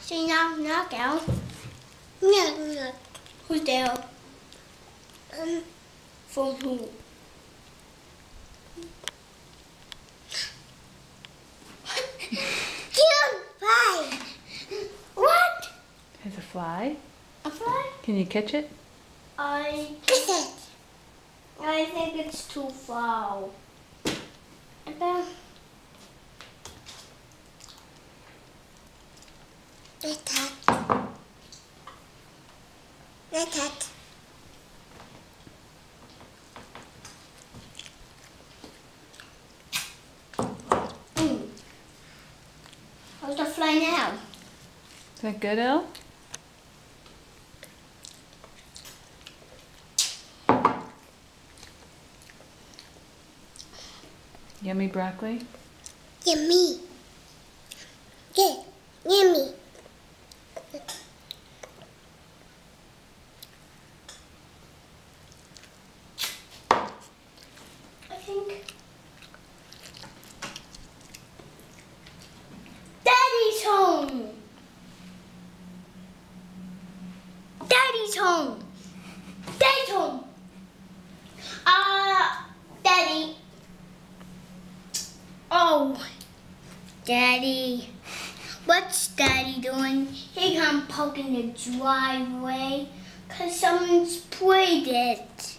Say knock out. Knock. Who's there? From who? Fly. What? There's a fly. A fly? Can you catch it? I think it's too far. About That. how's the fly now? Is that good, Elle? Yummy broccoli? Yummy. Good. Yummy. I think Daddy's home. Daddy's home. Daddy's home. Daddy. Oh, Daddy. What's Daddy doing? He come poking the driveway 'cause someone sprayed it.